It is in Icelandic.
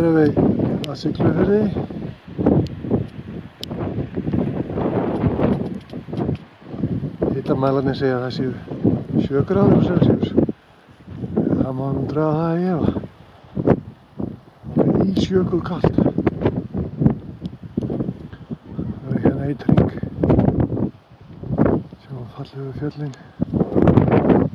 erum við að Siglufirði. Hitamælarnir segja að það séu 7 gráður Celsius. Það má nú draga það í efa. Það er ísjökulkalt. Það er hérna Eitring. Sjáum fallegu fjöllin.